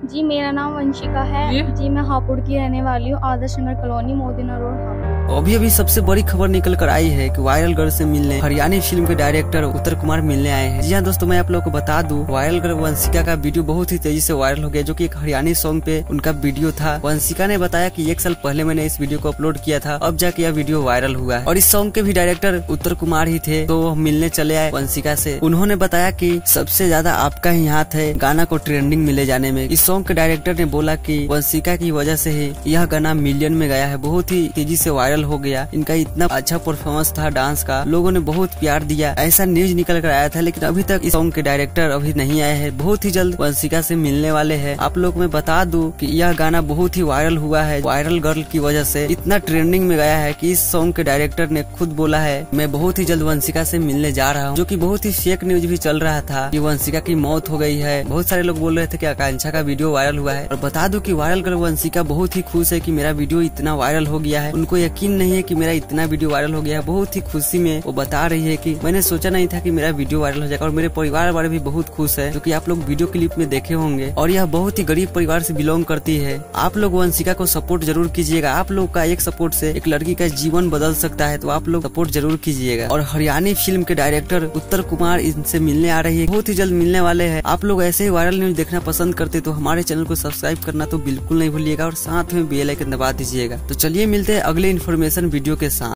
जी मेरा नाम वंशिका है। जी मैं हापुड़ की रहने वाली हूँ, आदर्श नगर कॉलोनी, मोदीना रोड, हापुड़। अभी अभी सबसे बड़ी खबर निकल कर आई है कि वायरल गर्ल से मिलने हरियाणवी फिल्म के डायरेक्टर उत्तर कुमार मिलने आए हैं। जी हाँ दोस्तों, मैं आप लोगों को बता दूं, वायरल गर्ल वंशिका का वीडियो बहुत ही तेजी से वायरल हो गया, जो कि एक हरियाणवी सॉन्ग पे उनका वीडियो था। वंशिका ने बताया कि 1 साल पहले मैंने इस वीडियो को अपलोड किया था, अब जाके यह वीडियो वायरल हुआ है। और इस सॉन्ग के भी डायरेक्टर उत्तर कुमार ही थे, तो वो मिलने चले आए वंशिका से। उन्होंने बताया कि सबसे ज्यादा आपका ही हाथ है गाना को ट्रेंडिंग में ले जाने में। इस सॉन्ग के डायरेक्टर ने बोला कि वंशिका की वजह से ही यह गाना मिलियन में गया है, बहुत ही तेजी से वायरल हो गया। इनका इतना अच्छा परफॉर्मेंस था डांस का, लोगों ने बहुत प्यार दिया, ऐसा न्यूज निकल कर आया था। लेकिन अभी तक इस सॉन्ग के डायरेक्टर अभी नहीं आए हैं, बहुत ही जल्द वंशिका से मिलने वाले हैं। आप लोग मैं बता दूं कि यह गाना बहुत ही वायरल हुआ है, वायरल गर्ल की वजह से इतना ट्रेंडिंग में गया है कि इस सॉन्ग के डायरेक्टर ने खुद बोला है मैं बहुत ही जल्द वंशिका से मिलने जा रहा हूँ, जो कि बहुत ही फेक न्यूज भी चल रहा था कि वंशिका की मौत हो गई है। बहुत सारे लोग बोल रहे थे कि आकांक्षा का वीडियो वायरल हुआ है। और बता दूं कि वायरल गर्ल वंशिका बहुत ही खुश है कि मेरा वीडियो इतना वायरल हो गया है। उनको यकीन नहीं है कि मेरा इतना वीडियो वायरल हो गया है। बहुत ही खुशी में वो बता रही है कि मैंने सोचा नहीं था कि मेरा वीडियो वायरल हो जाएगा। और मेरे परिवार वाले भी बहुत खुश है, जो कि आप लोग वीडियो क्लिप में देखे होंगे। और यह बहुत ही गरीब परिवार से बिलोंग करती है। आप लोग वंशिका को सपोर्ट जरूर कीजिएगा। आप लोग का एक सपोर्ट से एक लड़की का जीवन बदल सकता है, तो आप लोग सपोर्ट जरूर कीजिएगा। और हरियाणवी फिल्म के डायरेक्टर उत्तर कुमार इनसे मिलने आ रही है, बहुत ही जल्द मिलने वाले हैं। आप लोग ऐसे ही वायरल न्यूज देखना पसंद करते तो हमारे चैनल को सब्सक्राइब करना तो बिल्कुल नहीं भूलिएगा, और साथ में बेल आइकन दबा दीजिएगा। तो चलिए मिलते हैं अगले इन्फॉर्मेशन वीडियो के साथ।